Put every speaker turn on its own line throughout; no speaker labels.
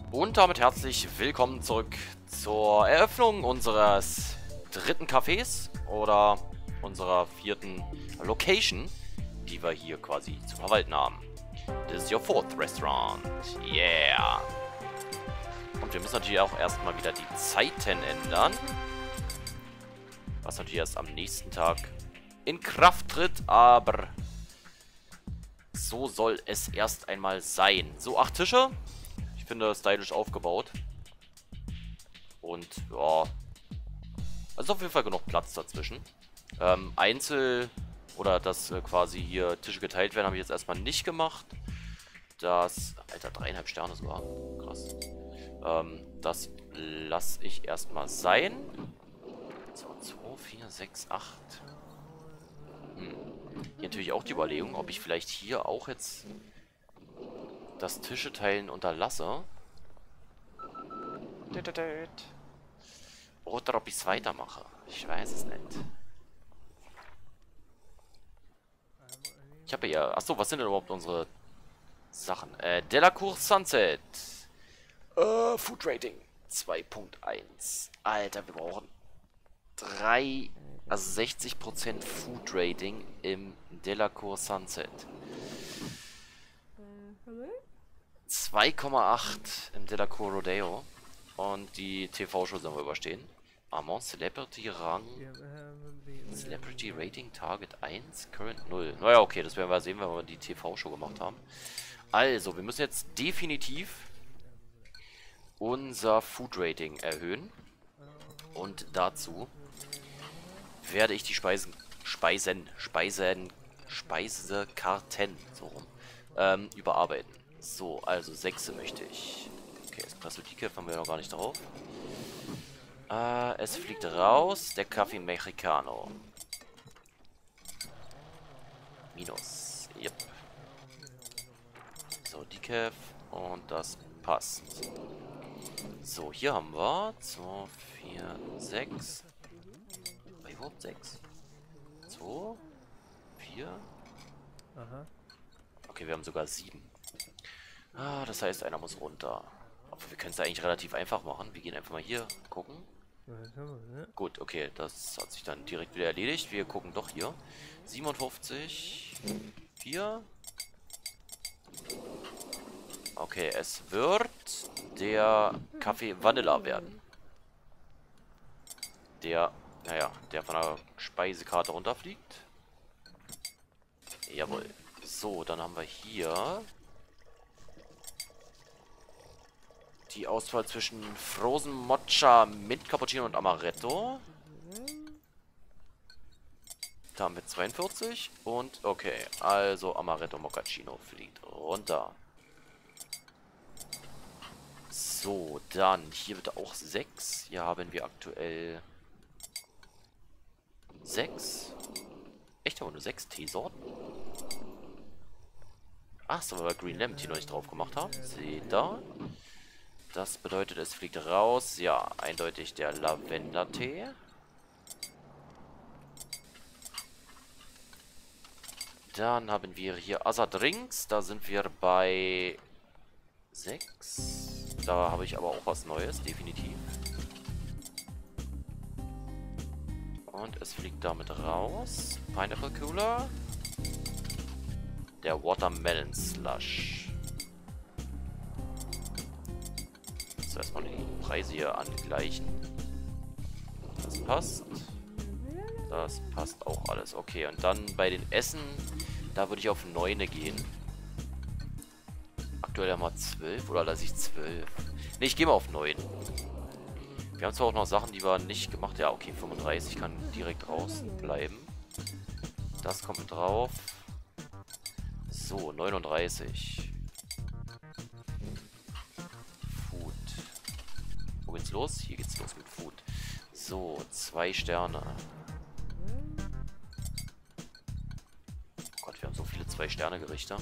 Und damit herzlich willkommen zurück zur Eröffnung unseres dritten Cafés oder unserer vierten Location, die wir hier quasi zu verwalten haben. This is your fourth restaurant. Yeah! Und wir müssen natürlich auch erstmal wieder die Zeiten ändern. Was natürlich erst am nächsten Tag in Kraft tritt, aber so soll es erst einmal sein. So, 8 Tische. Ich finde stylisch aufgebaut. Und ja, also auf jeden Fall genug Platz dazwischen. Einzel oder dass quasi hier Tische geteilt werden, habe ich jetzt erstmal nicht gemacht. Das, Alter, 3,5 Sterne sogar. Krass. Das lasse ich erstmal sein. So, 2, 4, 6, 8. Hier natürlich auch die Überlegung, ob ich vielleicht hier auch jetzt das Tische teilen unterlasse. Oder ob ich es weitermache. Ich weiß es nicht. Ich habe ja... Achso, was sind denn überhaupt unsere Sachen? Delacour Sunset. Food Rating 2.1. Alter, wir brauchen 60% Food Rating im Delacour Sunset. 2,8 im Delacour Rodeo. Und die TV-Show sollen wir überstehen. Amon Celebrity Rang. Celebrity Rating Target 1, Current 0. Naja, okay, das werden wir sehen, wenn wir die TV-Show gemacht haben. Also, wir müssen jetzt definitiv unser Food Rating erhöhen. Und dazu werde ich die Speisekarten so rum, überarbeiten. So, also 6 möchte ich. Okay, Espresso Decaf haben wir noch gar nicht drauf. Es fliegt raus, der Kaffee Mexicano. Minus. Yep. So, Decaf und das passt. So, hier haben wir 2, 4, 6. War überhaupt 6? 2, 4.
Aha.
Okay, wir haben sogar 7. Ah, das heißt, einer muss runter. Aber wir können es eigentlich relativ einfach machen. Wir gehen einfach mal hier gucken. Gut, okay, das hat sich dann direkt wieder erledigt. Wir gucken doch hier. 57, 4. Okay, es wird der Kaffee Vanilla werden. Der, naja, der von der Speisekarte runterfliegt. Jawohl. So, dann haben wir hier die Auswahl zwischen Frozen Mocha, Mint Cappuccino und Amaretto. Da haben wir 42 und okay, also Amaretto Mochaccino fliegt runter. So, dann hier wird auch 6. Hier haben wir aktuell 6. Echt, aber nur 6 Teesorten? Ach, so, weil wir Green Lemon Tea noch nicht drauf gemacht haben. Seht da. Das bedeutet, es fliegt raus. Ja, eindeutig der Lavender-Tee. Dann haben wir hier Asa Drinks. Da sind wir bei 6. Da habe ich aber auch was Neues, definitiv. Und es fliegt damit raus. Pineapple Cooler. Der Watermelon Slush. So, erstmal die Preise hier angleichen. Das passt. Das passt auch alles. Okay, und dann bei den Essen, da würde ich auf 9 gehen. Aktuell haben wir 12, oder lasse ich 12? Ne, ich gehe mal auf 9. Wir haben zwar auch noch Sachen, die wir nicht gemacht haben. Ja, okay, 35 kann direkt draußen bleiben. Das kommt mit drauf. So, 39. Food. Wo geht's los? Hier geht's los mit Food. So, 2 Sterne. Oh Gott, wir haben so viele 2-Sterne-Gerichte.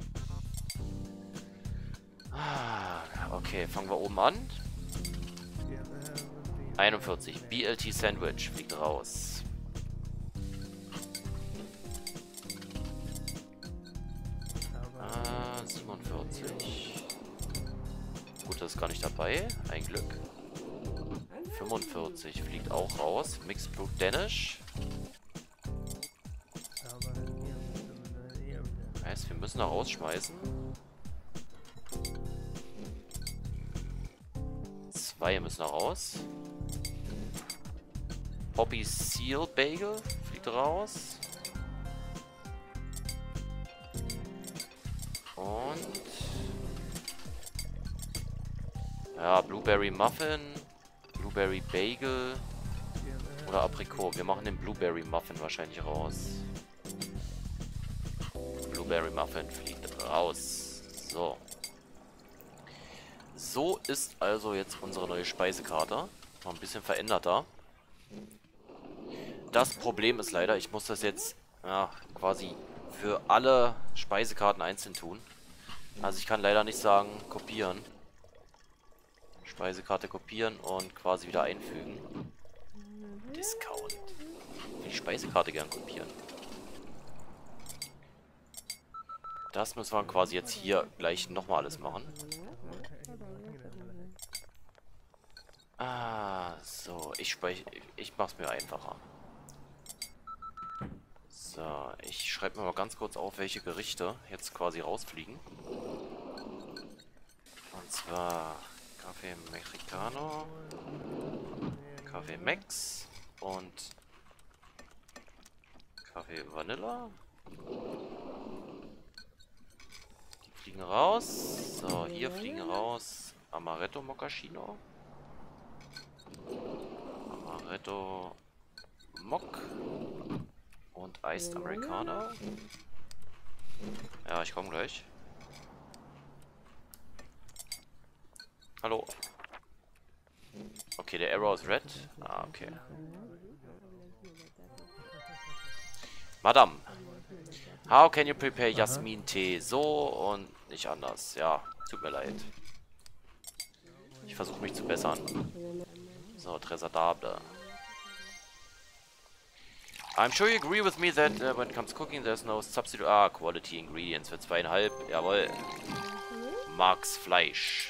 Okay, fangen wir oben an. 41. BLT Sandwich fliegt raus. 47. Latte ist gar nicht dabei. Ein Glück. 45 fliegt auch raus. Mixed Brewed Danish. Heißt, wir müssen da rausschmeißen. 2 müssen da raus. Poppy Seal Bagel fliegt raus. Und ja, Blueberry Muffin, Blueberry Bagel oder Aprikot. Wir machen den Blueberry Muffin wahrscheinlich raus. Blueberry Muffin fliegt raus. So. So ist also jetzt unsere neue Speisekarte. Noch ein bisschen veränderter. Das Problem ist leider, ich muss das jetzt ja, quasi für alle Speisekarten einzeln tun. Also ich kann leider nicht sagen, kopieren. Speisekarte kopieren und quasi wieder einfügen. Discount. Ich will die Speisekarte gern kopieren. Das müssen wir quasi jetzt hier gleich nochmal alles machen. Ah, so. Ich mach's mir einfacher. So, ich schreibe mir mal ganz kurz auf, welche Gerichte jetzt quasi rausfliegen. Und zwar Kaffee Mexicano, Kaffee Mex und Kaffee Vanilla. Die fliegen raus. So, hier fliegen raus Amaretto Mochaccino. Amaretto Mock. Und Iced Americano. Ja, ich komme gleich. Hallo. Okay, der Arrow ist red. Ah, okay. Madame. How can you prepare Jasmin-Tee? So und nicht anders. Ja, tut mir leid. Ich versuche mich zu bessern. So, Tresardable. I'm sure you agree with me that when it comes to cooking, there's no substitute. Ah, Quality Ingredients für 2,5. Jawohl. Max Fleisch.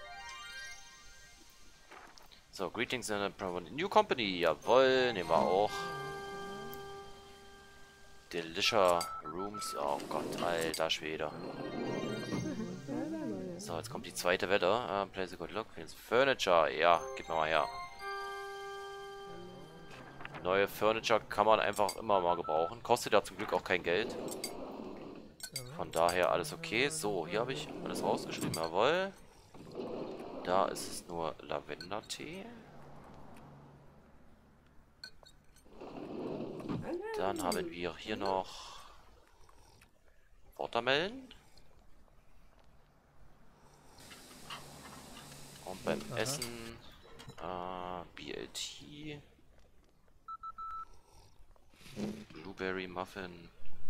So, Greetings in a new company. Jawohl, nehmen wir auch. Delicious Rooms. Oh Gott, alter Schwede. So, jetzt kommt die zweite Wette. Place a good look. Furniture. Ja, gib mir mal her. Neue Furniture kann man einfach immer mal gebrauchen. Kostet ja zum Glück auch kein Geld. Von daher alles okay. So, hier habe ich alles rausgeschrieben. Jawohl. Da ist es nur Lavender-Tee. Dann haben wir hier noch Watermelon. Und beim Essen BLT. Blueberry Muffin.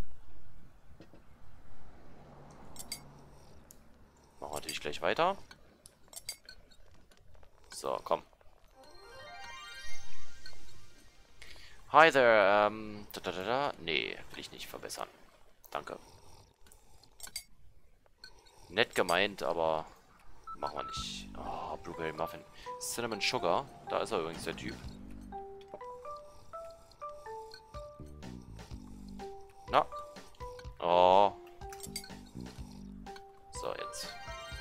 Machen wir natürlich gleich weiter. So, komm. Hi there, Nee, will ich nicht verbessern. Danke. Nett gemeint, aber machen wir nicht. Oh, Blueberry Muffin. Cinnamon Sugar. Da ist er übrigens, der Typ. Na. Oh. So, jetzt.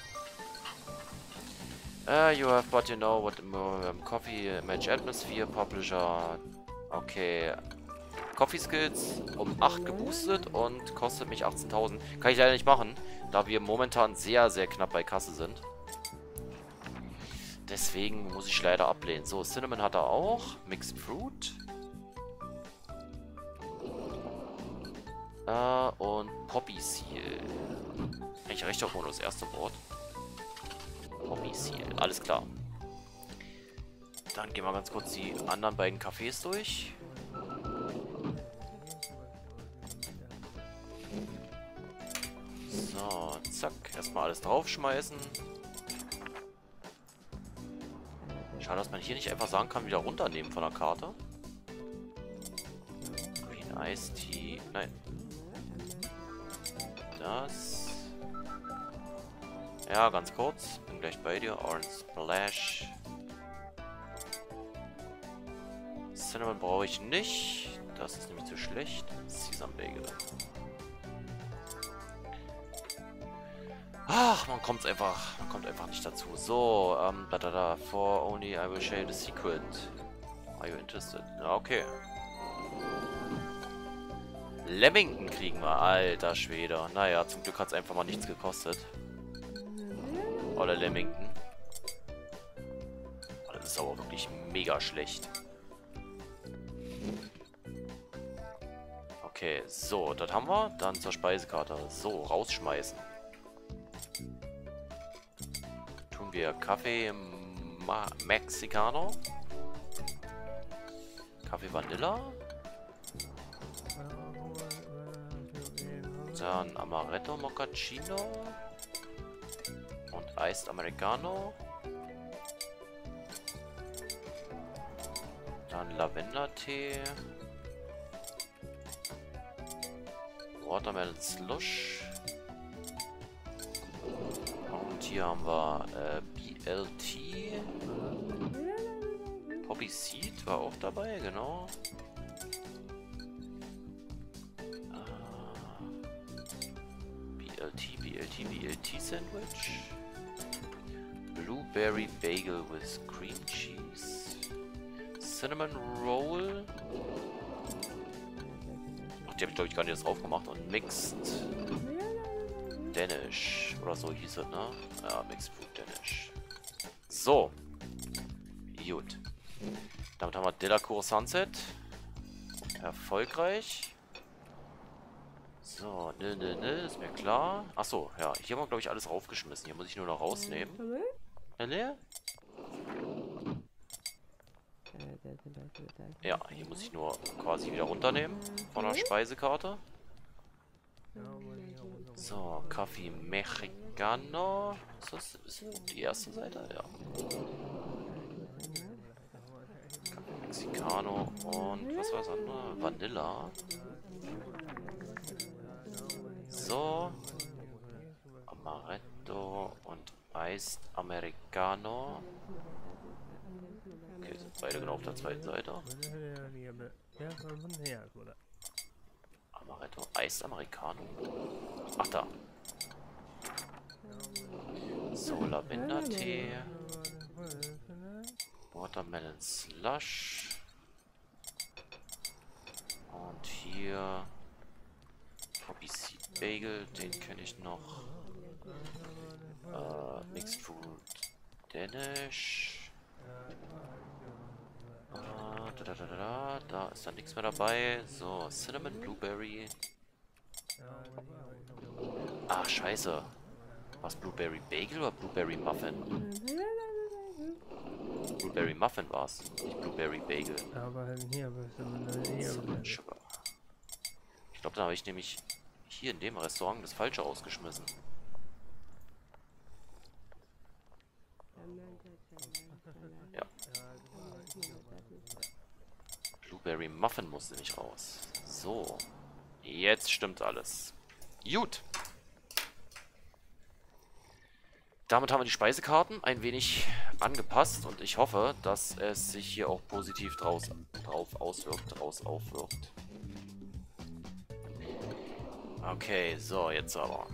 You have, but you know what coffee, match atmosphere, publisher. Okay. Coffee Skills um 8 geboostet und kostet mich 18.000. Kann ich leider nicht machen, da wir momentan sehr, sehr knapp bei Kasse sind. Deswegen muss ich leider ablehnen. So, Cinnamon hat er auch. Mixed Fruit. Und Poppy Seal. Eigentlich recht auch nur das erste Wort. Poppy Seal. Alles klar. Dann gehen wir ganz kurz die anderen beiden Cafés durch. So, zack. Erstmal alles draufschmeißen. Schade, dass man hier nicht einfach sagen kann, wieder runternehmen von der Karte. Green Ice Tea. Nein. Das. Ja, ganz kurz. Bin gleich bei dir. Orange Splash. Cinnamon brauche ich nicht. Das ist nämlich zu schlecht. Sesam Bagel. Ach, man kommt einfach nicht dazu. So, For only I will share the secret. Are you interested? Ja, okay. Lamington kriegen wir. Alter Schwede. Naja, zum Glück hat es einfach mal nichts gekostet. Oder Lamington. Das ist aber wirklich mega schlecht. Okay, so, das haben wir. Dann zur Speisekarte. So, rausschmeißen. Tun wir Kaffee Mexicano. Kaffee Vanilla. Dann Amaretto Mochaccino. Und Iced Americano. Dann Lavender-Tee. Watermelon Slush. Und hier haben wir BLT. Poppy Seed war auch dabei, genau. BLT Sandwich. Blueberry Bagel with Cream Cheese. Cinnamon Roll. Ach, die habe ich glaube ich gar nicht erst drauf gemacht. Und Mixed Danish. Oder so hieß es, ne? Ja, Mixed Food Danish. So. Gut. Damit haben wir Delacour Sunset. Erfolgreich. So, ist mir klar. Achso, ja, hier haben wir, glaube ich, alles raufgeschmissen. Hier muss ich nur noch rausnehmen. Ja, hier muss ich nur quasi wieder runternehmen von der Speisekarte. So, Kaffee Mexicano. Ist das die erste Seite? Ja. Kaffee Mexicano und was war das andere? Vanilla. So. Amaretto und Iced Americano. Okay, sind beide genau auf der zweiten Seite. Amaretto, Iced Americano. Ach, da. So, Lavender-Tee. Watermelon Slush. Und hier Poppy Seed Bagel, den kenne ich noch. Mixed Food Danish. Da ist dann nichts mehr dabei. So, Cinnamon Blueberry. Ach, scheiße. Was, Blueberry Bagel oder Blueberry Muffin? Blueberry Muffin war's, nicht Blueberry Bagel. Sugar. Ich glaube, da habe ich nämlich hier in dem Restaurant das Falsche ausgeschmissen. Ja. Blueberry Muffin musste nicht raus. So. Jetzt stimmt alles. Gut. Damit haben wir die Speisekarten ein wenig angepasst und ich hoffe, dass es sich hier auch positiv drauf auswirkt. Okay, so, jetzt aber.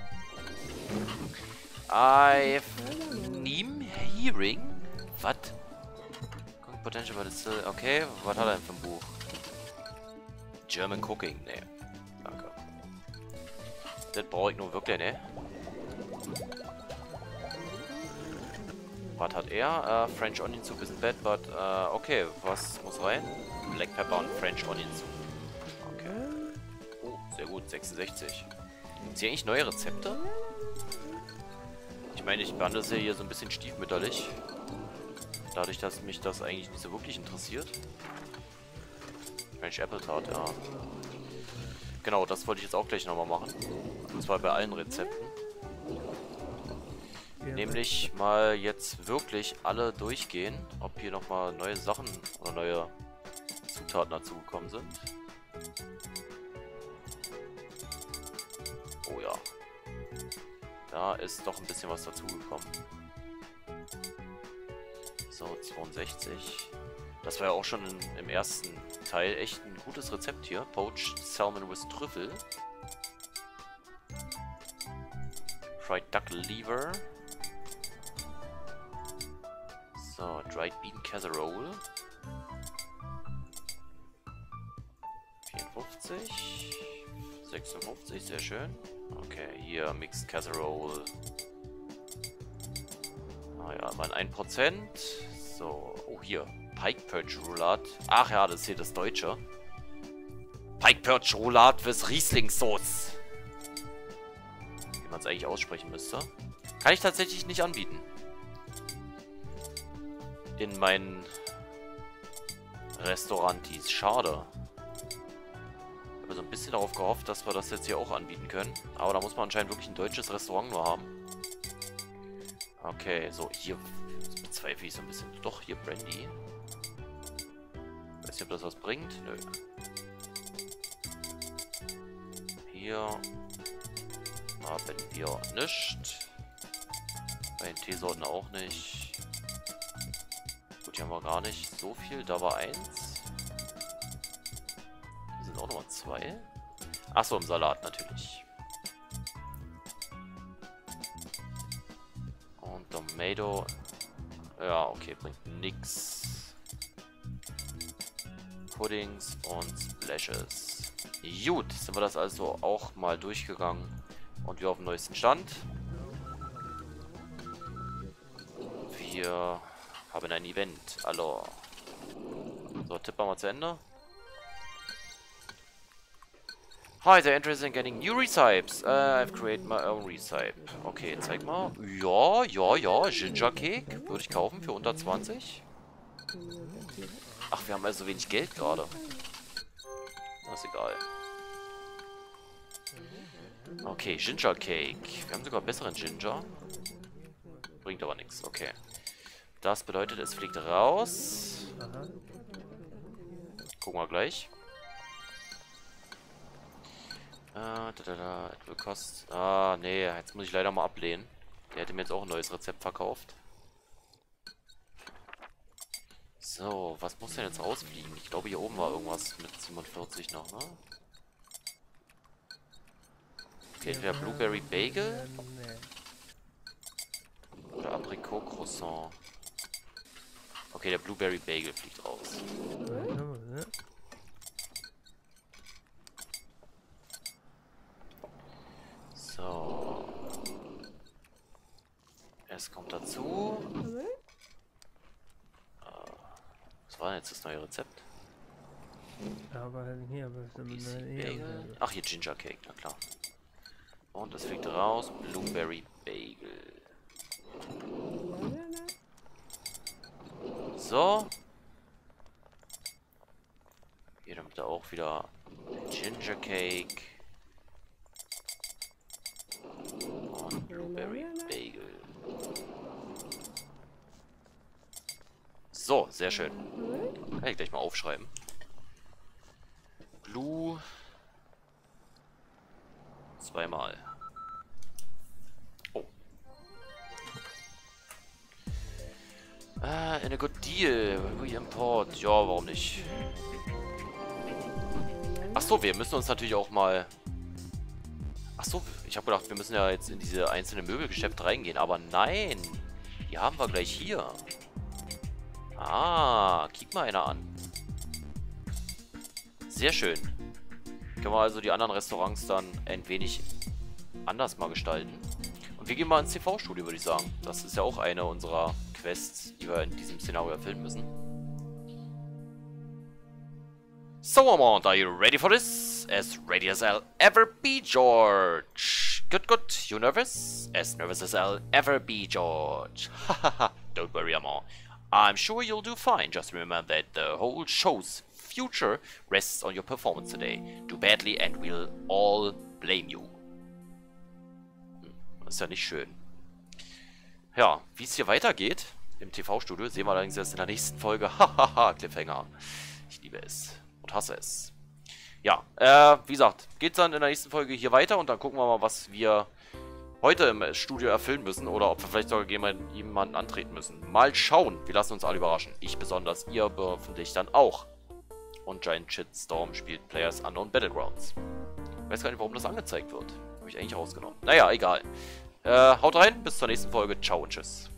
I've hearing. Was? Potential, but it's still. Okay, was hat er denn für ein Buch? German Cooking, ne. Danke. Das brauche ich nun wirklich, ne? Was hat er? French Onion Soup is in bed, but okay, was muss rein? Black Pepper und French Onion Soup. Okay. Oh, sehr gut, 66. Sind hier eigentlich neue Rezepte? Ich meine, ich behandle es ja hier so ein bisschen stiefmütterlich. Dadurch, dass mich das eigentlich nicht so wirklich interessiert. French Apple Tart, ja. Genau, das wollte ich jetzt auch gleich nochmal machen. Und zwar bei allen Rezepten. Nämlich mal jetzt wirklich alle durchgehen, ob hier nochmal neue Sachen oder neue Zutaten dazu gekommen sind. Oh ja. Da ist doch ein bisschen was dazugekommen. So, 62. Das war ja auch schon im ersten Teil echt ein gutes Rezept hier. Poached Salmon with Trüffel. Fried Duck Liver. So, Dried Bean Casserole. 54. 56, sehr schön. Okay, hier Mixed Casserole. Naja, mal 1%. So, oh hier. Pike Perch Roulade. Ach ja, das ist hier das Deutsche. Pike Perch Roulade with Riesling Sauce. Wie man es eigentlich aussprechen müsste. Kann ich tatsächlich nicht anbieten. In meinen Restaurantis. Schade. Ich habe so ein bisschen darauf gehofft, dass wir das jetzt hier auch anbieten können. Aber da muss man anscheinend wirklich ein deutsches Restaurant nur haben. Okay, so hier bezweifle ich so ein bisschen. Doch, hier Brandy. Weiß nicht, ob das was bringt. Nö. Hier haben wir nichts. Bei den Teesorten auch nicht. Gut, hier haben wir gar nicht so viel. Da war 1. Hier sind auch nochmal 2. Achso, im Salat natürlich. Und Tomato. Ja, okay, bringt nix. Puddings und Splashes. Gut, sind wir das also auch mal durchgegangen. Und wir auf dem neuesten Stand. Wir haben ein Event. Hallo. So, Tipp mal zu Ende. Hi, they're interested in getting new recipes. I've created my own recipe. Okay, zeig mal. Ja, ja, ja. Ginger Cake. Würde ich kaufen für unter 20. Ach, wir haben also wenig Geld gerade. Das ist egal. Okay, Ginger Cake. Wir haben sogar besseren Ginger. Bringt aber nichts. Okay. Das bedeutet, es fliegt raus. Gucken wir gleich. Nee, jetzt muss ich leider mal ablehnen. Der hätte mir jetzt auch ein neues Rezept verkauft. So, was muss denn jetzt rausfliegen? Ich glaube, hier oben war irgendwas mit 47 noch, ne? Okay, entweder Blueberry Bagel oder Aprikot Croissant. Okay, der Blueberry Bagel fliegt raus. So. Es kommt dazu. Was war denn jetzt das neue Rezept?
Aber hier,
Bagel. Ach, hier Ginger Cake, na klar. Und es fliegt raus. Blueberry Bagel. So. Hier damit auch wieder Ginger Cake. Und Blueberry Bagel. So, sehr schön. Kann ich gleich mal aufschreiben. Blue. Zweimal. Oh. In a good deal. We import. Ja, warum nicht? Achso, wir müssen uns natürlich auch mal... Achso, ich habe gedacht, wir müssen ja jetzt in diese einzelnen Möbelgeschäfte reingehen. Aber nein. Die haben wir gleich hier. Ah, kick mal einer an. Sehr schön. Können wir also die anderen Restaurants dann ein wenig anders mal gestalten. Und wir gehen mal ins TV-Studio, würde ich sagen. Das ist ja auch eine unserer Quests, die wir in diesem Szenario erfüllen müssen. So, Amand, are you ready for this? As ready as I'll ever be, George. Good, good. You nervous? As nervous as I'll ever be, George. Hahaha. Don't worry, Amand. I'm sure you'll do fine. Just remember that the whole show's future rests on your performance today. Do badly and we'll all blame you. Das ist ja nicht schön. Ja, wie es hier weitergeht im TV-Studio, sehen wir allerdings erst in der nächsten Folge. Hahaha, Cliffhanger. Ich liebe es und hasse es. Ja, wie gesagt, geht's dann in der nächsten Folge hier weiter und dann gucken wir mal, was wir heute im Studio erfüllen müssen oder ob wir vielleicht sogar jemanden antreten müssen. Mal schauen. Wir lassen uns alle überraschen. Ich besonders, ihr hoffentlich dann auch. Und Giant Shitstorm spielt Players Unknown Battlegrounds. Ich weiß gar nicht, warum das angezeigt wird. Habe ich eigentlich rausgenommen. Naja, egal. Haut rein, bis zur nächsten Folge. Ciao und tschüss.